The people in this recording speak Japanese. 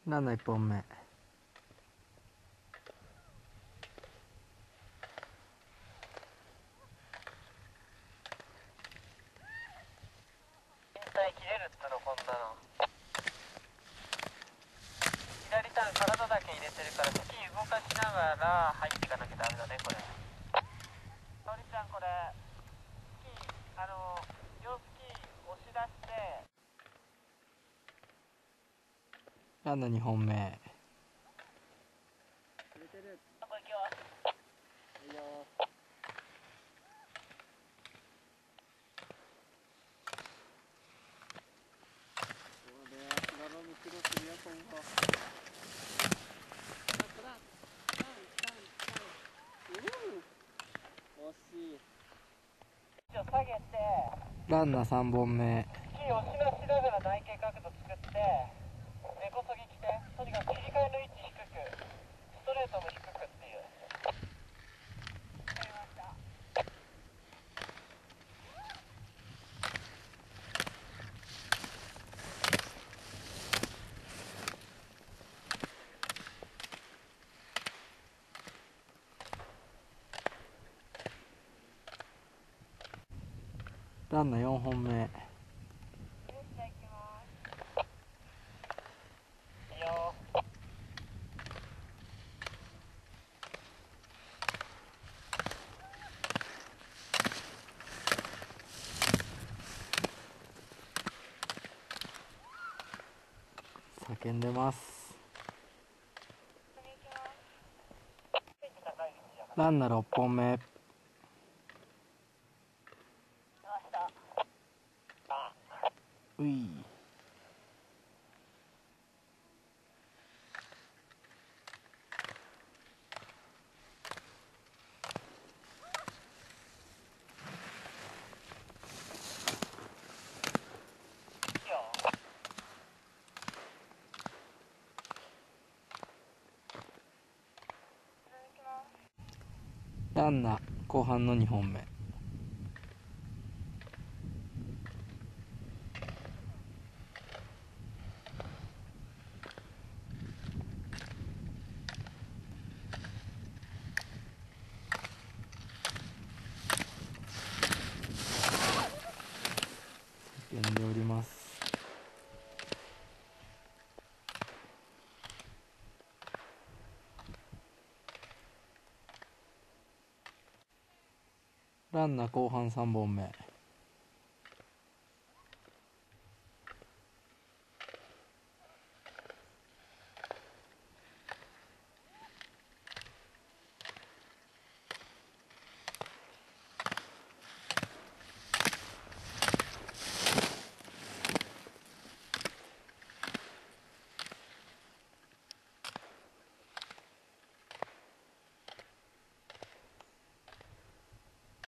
ランナー1本目。 引退切れるっつのこんなの。左ターン体だけ入れてるからスキー動かしながら入っていかなきゃダメだねこれ。トリちゃんこれスキー両スキー押し出して。 ランナー2本目。 入れてる。ここ行くよ。いいよ。そうね、砂の道のするよ今後。惜しい。下げてランナー3本目。 スキー押し出しながら内傾角度作って根こそぎ来て、とにかく切り替えの位置低くストレートも低くっていう。わかりました。 ランナー4本目。叫んでます。ランナー6本目。うい。ランナー後半の2本目。叫んでおります。ランナー後半3本目。